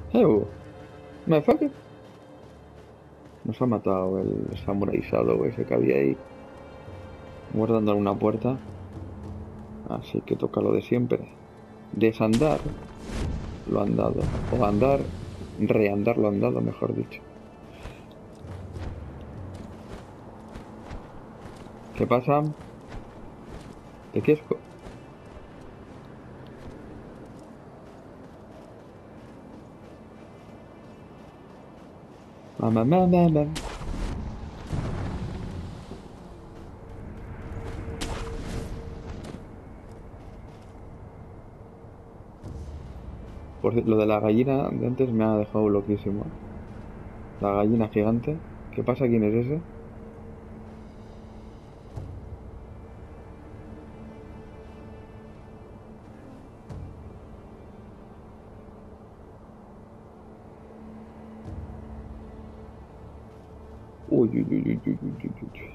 Motherfucker. Nos ha matado el Samurai Shadow ese que había ahí guardando en una puerta. Así que toca lo de siempre. Desandar lo andado. O andar, reandar lo andado, mejor dicho. ¿Qué pasa? ¿De qué es? Mamá, mamá, mamá. Lo de la gallina de antes me ha dejado loquísimo. La gallina gigante. ¿Qué pasa? ¿Quién es ese? Uy, uy, uy, uy, uy, uy, uy, uy.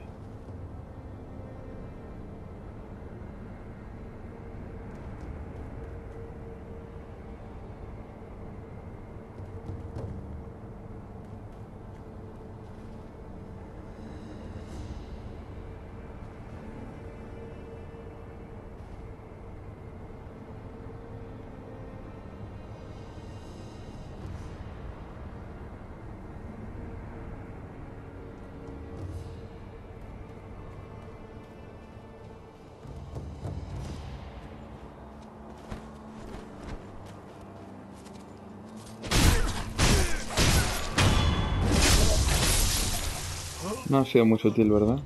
No ha sido muy sutil, ¿verdad?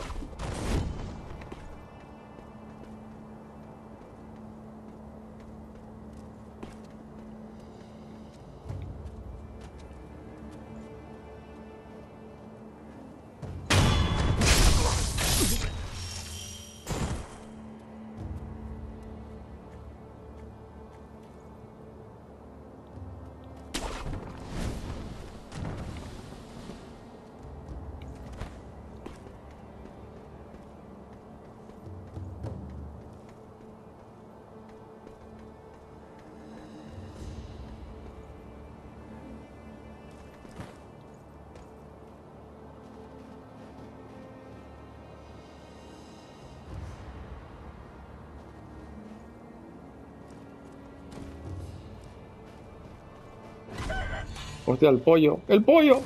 Hostia, el pollo. ¡El pollo!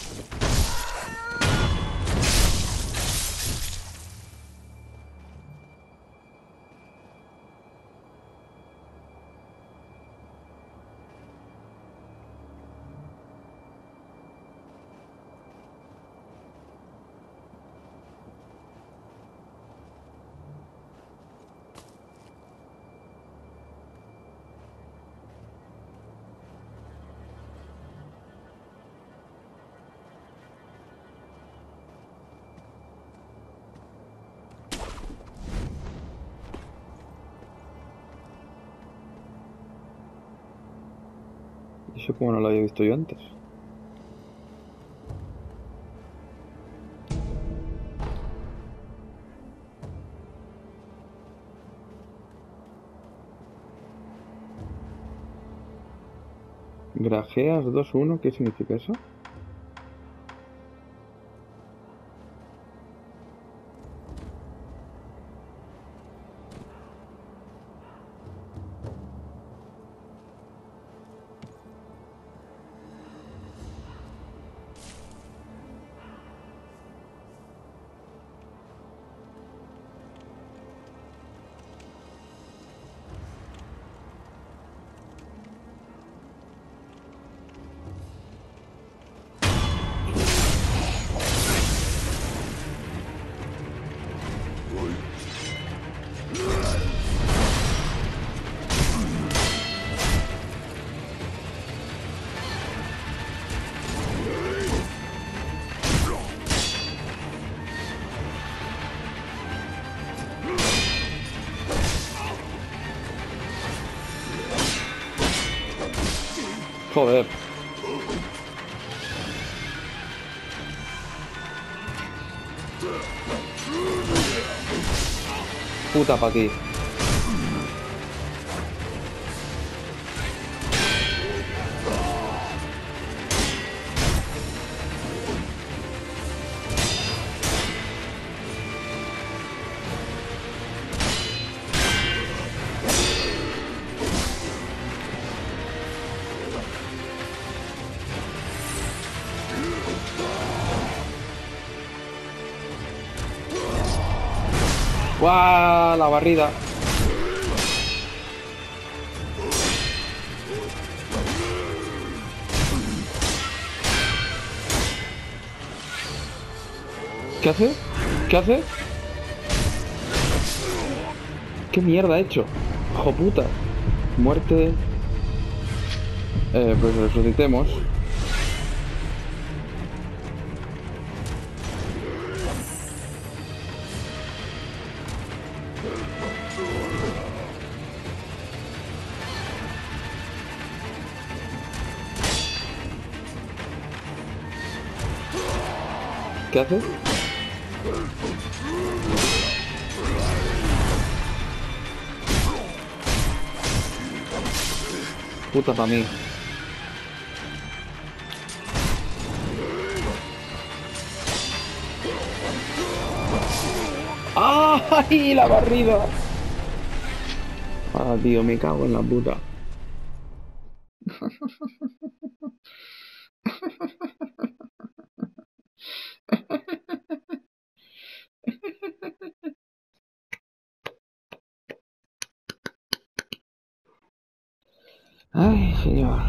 Eso como no lo había visto yo antes. Grajeas 2-1, ¿qué significa eso? Joder. Puta pa' ti. ¡Guau! La barrida. ¿Qué hace? ¿Qué hace? ¿Qué mierda ha hecho? ¡Hijo puta! Muerte. Pues resucitemos. ¿Qué hace? Puta para mí. ¡Ay! La barrida. Ah, tío, me cago en la puta. Ay, señor.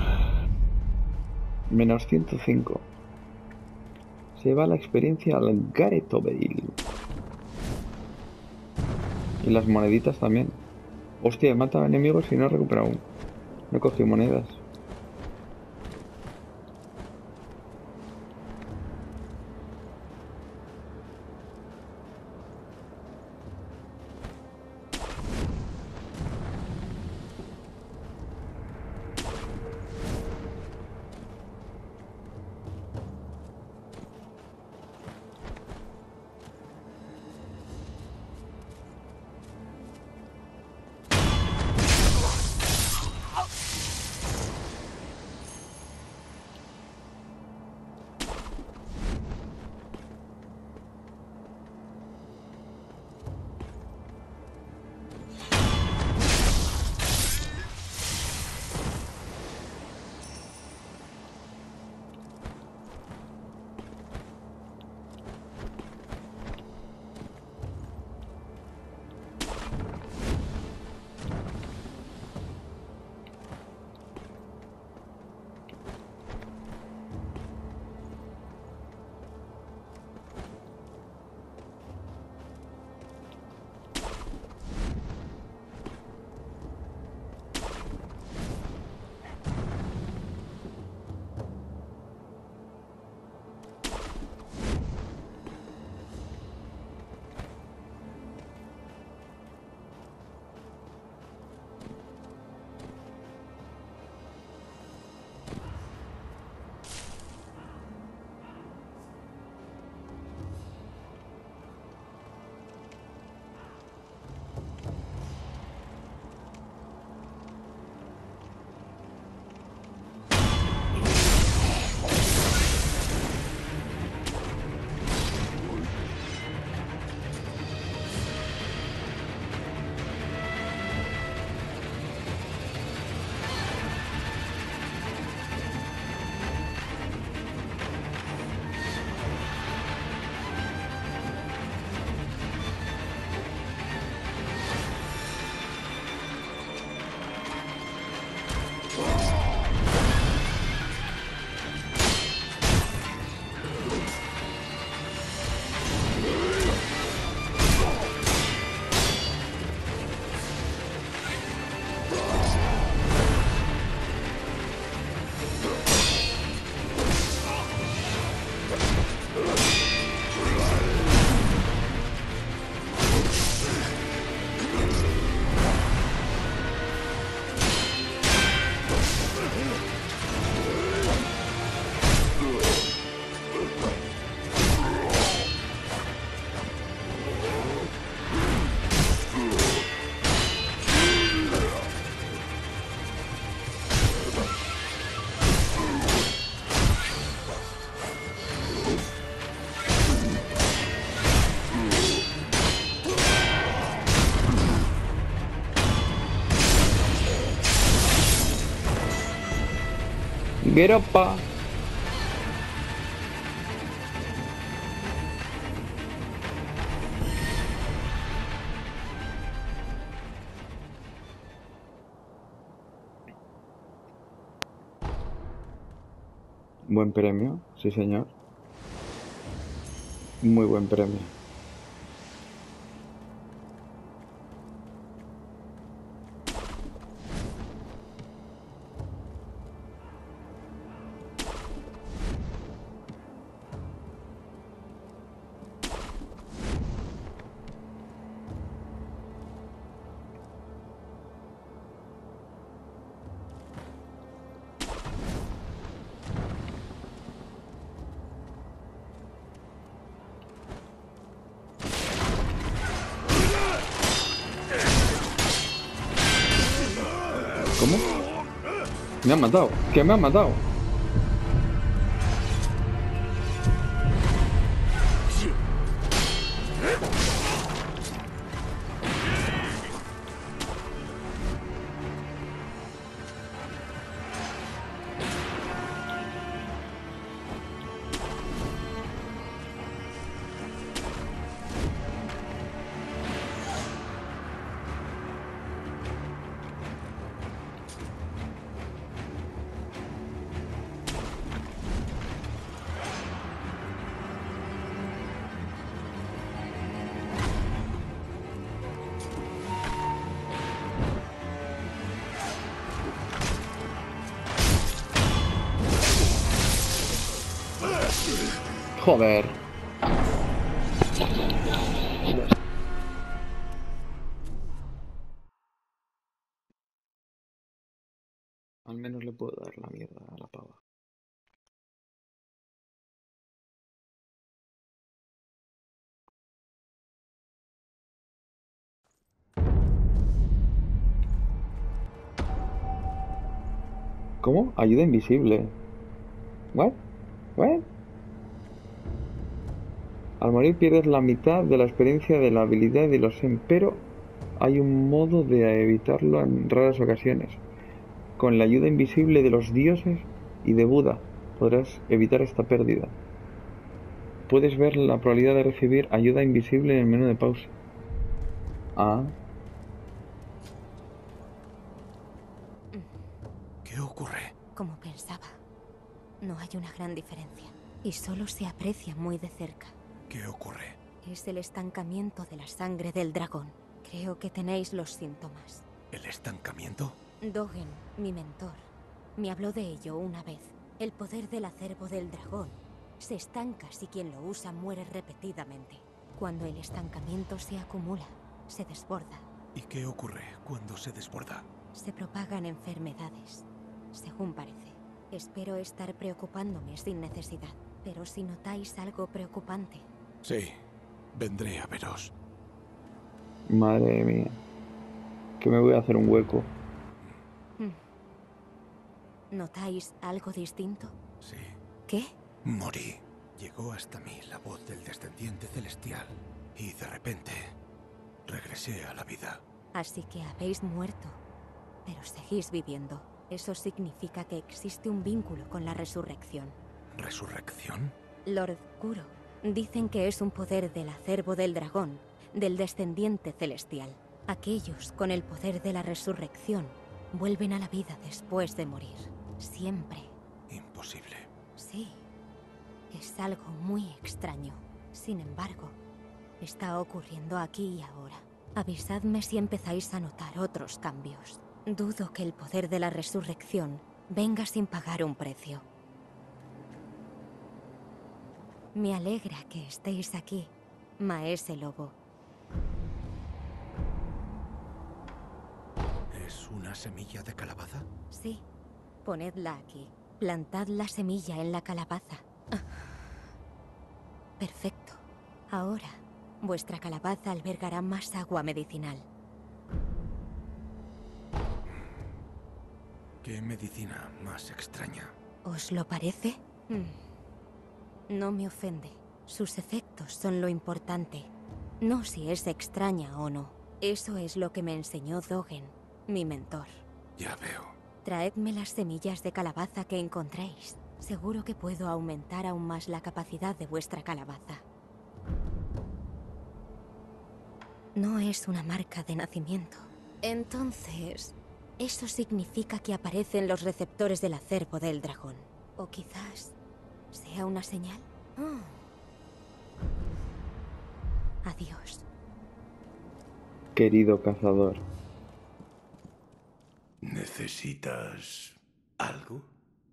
Menos 105. Se va la experiencia al Gareth Bale. Y las moneditas también. Hostia, he matado enemigos y no he recuperado aún. No he cogido monedas. Gueropa. Buen premio, sí señor. Muy buen premio. ¿Cómo? Me han matado. ¿Qué me han matado? Joder. Al menos le puedo dar la mierda a la pava. ¿Cómo? Ayuda invisible. ¿What? ¿What? Al morir pierdes la mitad de la experiencia de la habilidad y los pero hay un modo de evitarlo en raras ocasiones. Con la ayuda invisible de los dioses y de Buda podrás evitar esta pérdida. Puedes ver la probabilidad de recibir ayuda invisible en el menú de pausa. Ah, ¿Qué ocurre? Como pensaba, no hay una gran diferencia y solo se aprecia muy de cerca. ¿Qué ocurre? Es el estancamiento de la sangre del dragón. Creo que tenéis los síntomas. ¿El estancamiento? Dogen, mi mentor, me habló de ello una vez. El poder del acervo del dragón se estanca si quien lo usa muere repetidamente. Cuando el estancamiento se acumula, se desborda. ¿Y qué ocurre cuando se desborda? Se propagan enfermedades, según parece. Espero estar preocupándome sin necesidad, pero si notáis algo preocupante... Sí, vendré a veros. madre mía. Que me voy a hacer un hueco. ¿Notáis algo distinto? Sí. ¿Qué? Morí. Llegó hasta mí la voz del descendiente celestial. Y de repente, regresé a la vida. Así que habéis muerto, pero seguís viviendo. Eso significa que existe un vínculo con la resurrección. ¿Resurrección? Lord Kuro, dicen que es un poder del acervo del dragón, del descendiente celestial. Aquellos con el poder de la resurrección vuelven a la vida después de morir. Siempre. Imposible. Sí. Es algo muy extraño. Sin embargo, está ocurriendo aquí y ahora. Avisadme si empezáis a notar otros cambios. Dudo que el poder de la resurrección venga sin pagar un precio. Me alegra que estéis aquí, Maese Lobo. ¿Es una semilla de calabaza? Sí, ponedla aquí. Plantad la semilla en la calabaza. Perfecto. Ahora, vuestra calabaza albergará más agua medicinal. ¿Qué medicina más extraña? ¿Os lo parece? No me ofende. Sus efectos son lo importante. No si es extraña o no. Eso es lo que me enseñó Dogen, mi mentor. Ya veo. Traedme las semillas de calabaza que encontréis. Seguro que puedo aumentar aún más la capacidad de vuestra calabaza. No es una marca de nacimiento. Entonces, eso significa que aparecen los receptores del acervo del dragón. O quizás ¿Sea una señal? Oh. Adiós. Querido cazador. ¿Necesitas algo?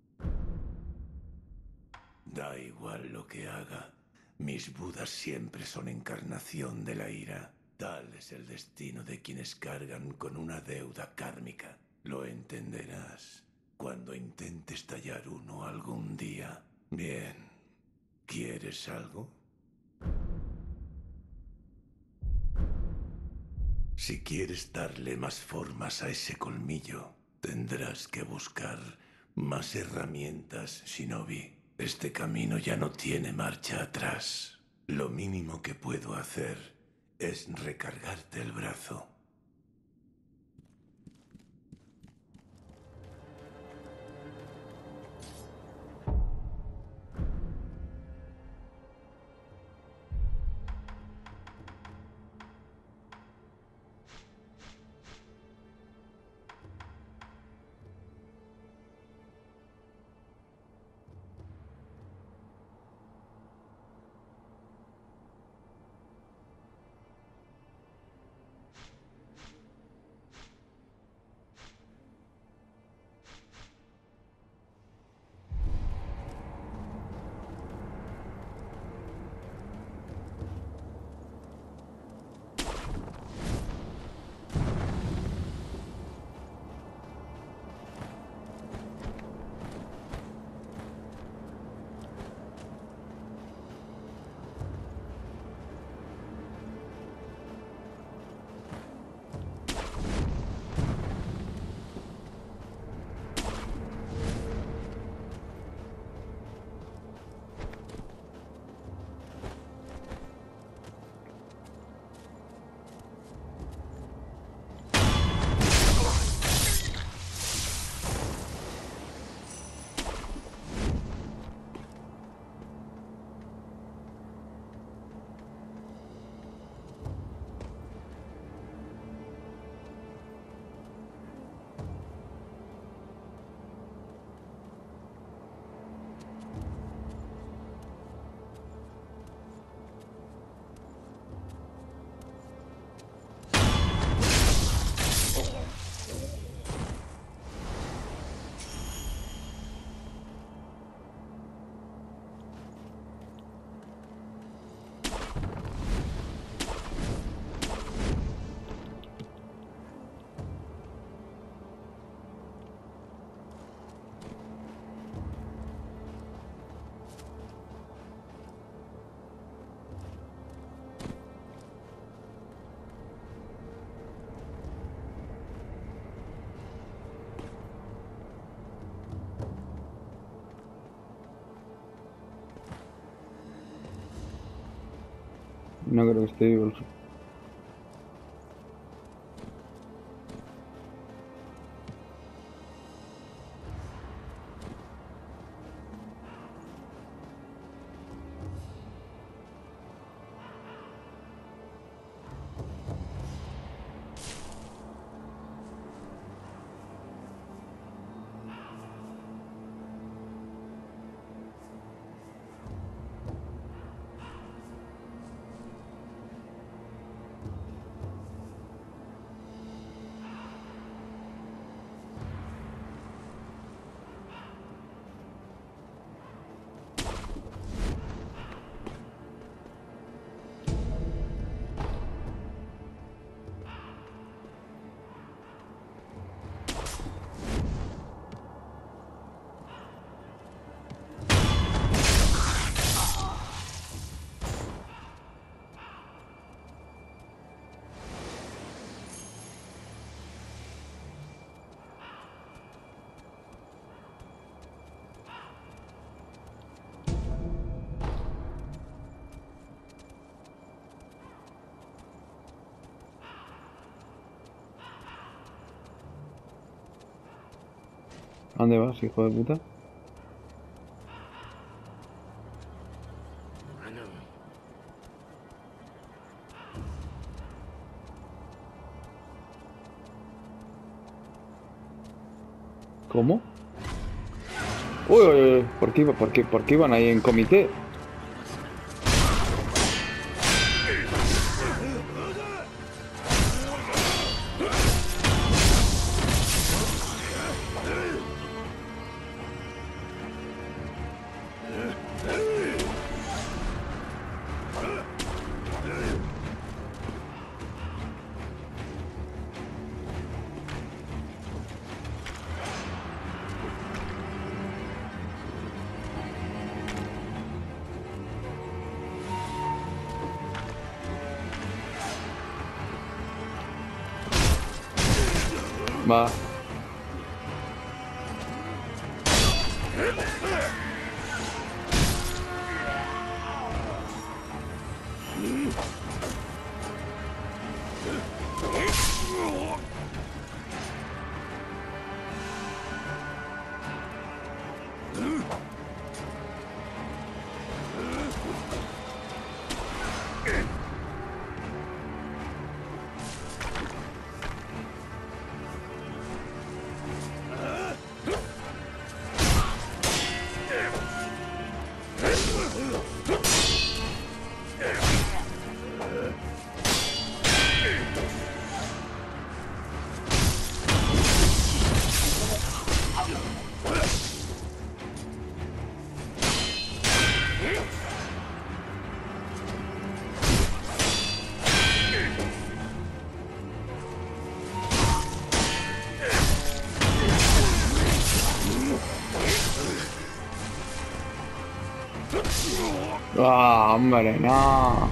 Da igual lo que haga. Mis budas siempre son encarnación de la ira. Tal es el destino de quienes cargan con una deuda kármica. Lo entenderás cuando intentes tallar uno algún día. Bien. ¿Quieres algo? Si quieres darle más formas a ese colmillo, tendrás que buscar más herramientas, Shinobi. Este camino ya no tiene marcha atrás. Lo mínimo que puedo hacer es recargarte el brazo. No creo que esté vivo el... ¿A dónde vas, hijo de puta? ¿Cómo? Uy, uy, uy, por qué iban ahí en comité? Va. Ah, hombre, no.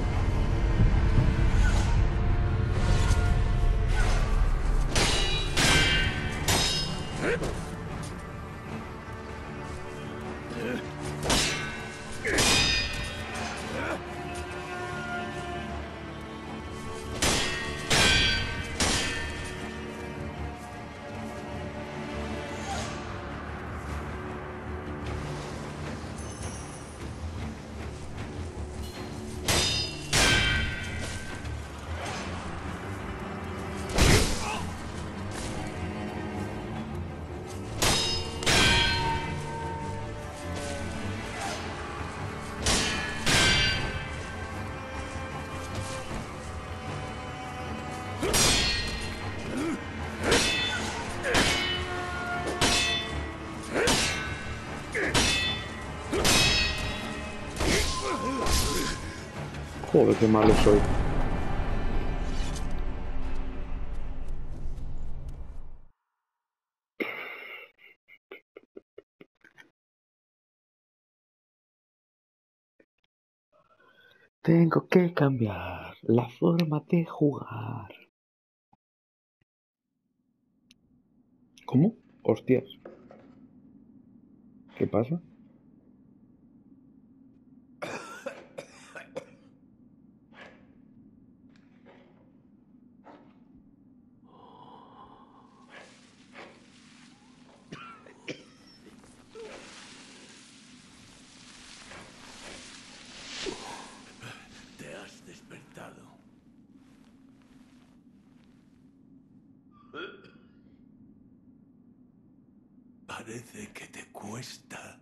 Joder, qué malo soy. Tengo que cambiar la forma de jugar. ¿Cómo? Hostias. ¿Qué pasa? Te has despertado. Parece que te cuesta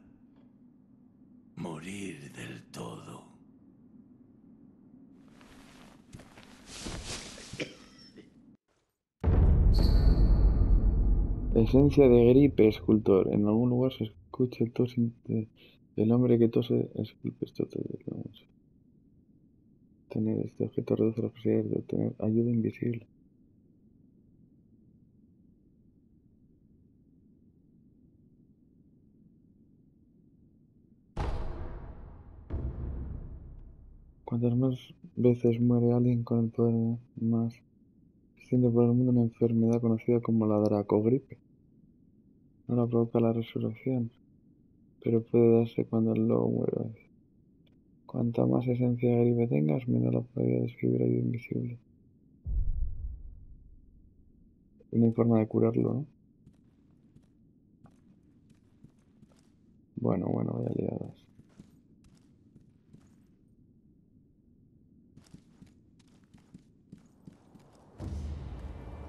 morir del todo. Esencia de gripe, escultor. En algún lugar se escucha el tos. El hombre que tose esculpe esto. Vamos. Tener este objeto reduce las posibilidades de obtener ayuda invisible. Cuantas más veces muere alguien con el poder, más se extiende por el mundo una enfermedad conocida como la dracogripe. No la provoca la resurrección, pero puede darse cuando el lobo muera. Cuanta más esencia de gripe tengas, menos la probabilidad de escribir ayuda invisible. No hay forma de curarlo, ¿no? Bueno, vaya liadas.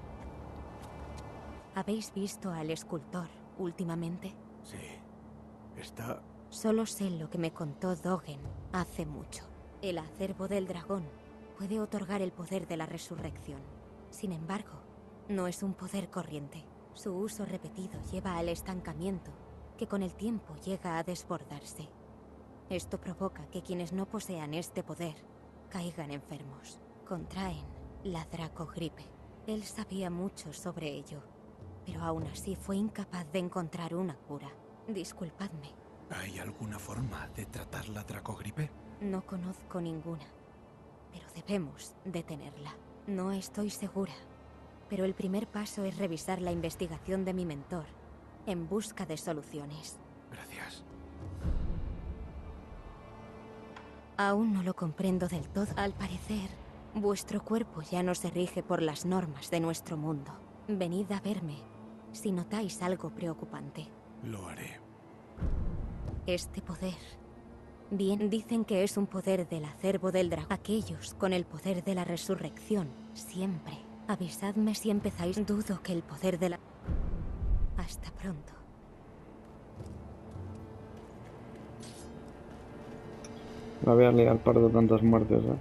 ¿Habéis visto al escultor últimamente? Sí, Está... Solo sé lo que me contó Dogen hace mucho. El acervo del dragón puede otorgar el poder de la resurrección. Sin embargo, no es un poder corriente. Su uso repetido lleva al estancamiento, que con el tiempo llega a desbordarse. Esto provoca que quienes no posean este poder caigan enfermos. Contraen la dracogripe. Él sabía mucho sobre ello, pero aún así fue incapaz de encontrar una cura. Disculpadme. ¿Hay alguna forma de tratar la dracogripe? No conozco ninguna, pero debemos detenerla. No estoy segura, pero el primer paso es revisar la investigación de mi mentor en busca de soluciones. Gracias. Aún no lo comprendo del todo. Al parecer, vuestro cuerpo ya no se rige por las normas de nuestro mundo. Venid a verme si notáis algo preocupante. Lo haré. Este poder... Bien, dicen que es un poder del acervo del dragón. Aquellos con el poder de la resurrección, siempre. Avisadme si empezáis. Dudo que el poder de la... Hasta pronto. La voy a liar pardo tantas muertes, ¿eh?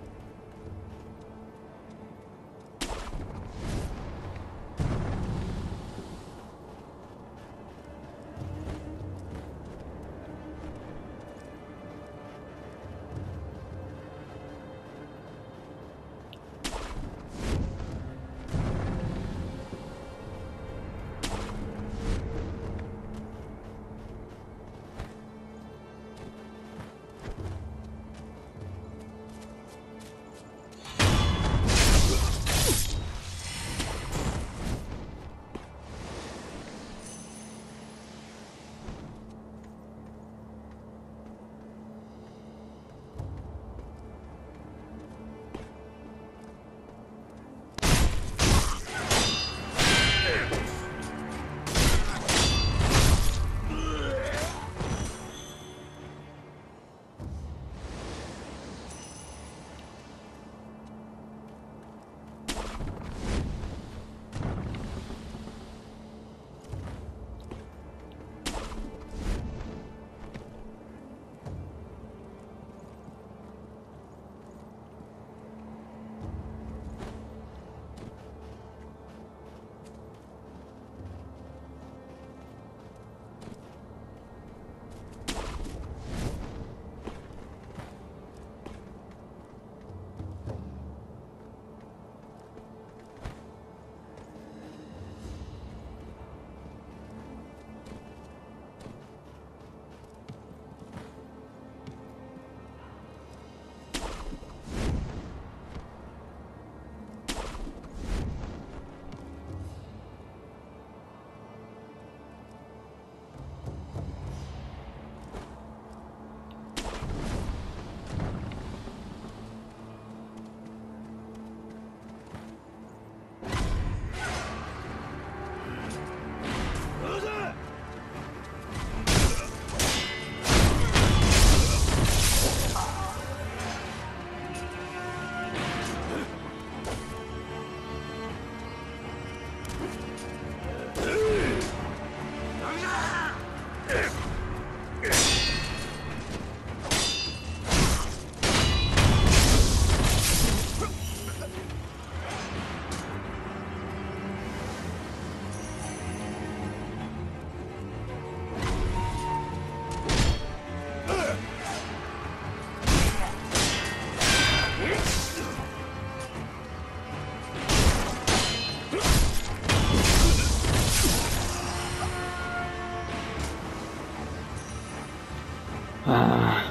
Ah.